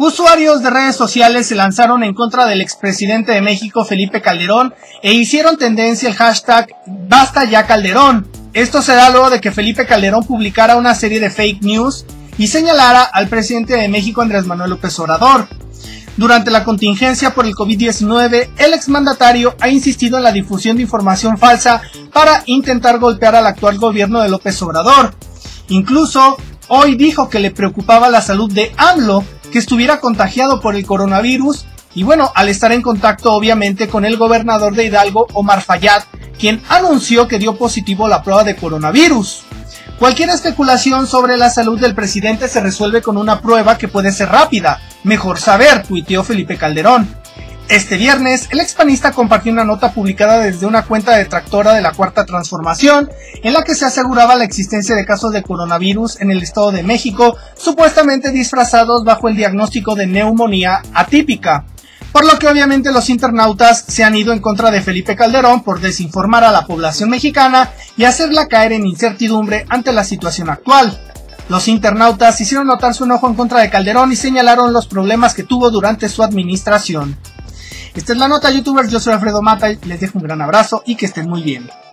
Usuarios de redes sociales se lanzaron en contra del expresidente de México, Felipe Calderón, e hicieron tendencia el hashtag Basta ya Calderón. Esto se da luego de que Felipe Calderón publicara una serie de fake news y señalara al presidente de México, Andrés Manuel López Obrador. Durante la contingencia por el COVID-19, el exmandatario ha insistido en la difusión de información falsa para intentar golpear al actual gobierno de López Obrador. Incluso, hoy dijo que le preocupaba la salud de AMLO, que estuviera contagiado por el coronavirus, y bueno, al estar en contacto obviamente con el gobernador de Hidalgo, Omar Fayad, quien anunció que dio positivo la prueba de coronavirus. Cualquier especulación sobre la salud del presidente se resuelve con una prueba que puede ser rápida. Mejor saber, tuiteó Felipe Calderón. Este viernes, el expanista compartió una nota publicada desde una cuenta detractora de la Cuarta Transformación, en la que se aseguraba la existencia de casos de coronavirus en el Estado de México, supuestamente disfrazados bajo el diagnóstico de neumonía atípica. Por lo que obviamente los internautas se han ido en contra de Felipe Calderón por desinformar a la población mexicana y hacerla caer en incertidumbre ante la situación actual. Los internautas hicieron notar su enojo en contra de Calderón y señalaron los problemas que tuvo durante su administración. Esta es la nota, youtubers, yo soy Alfredo Mata y les dejo un gran abrazo y que estén muy bien.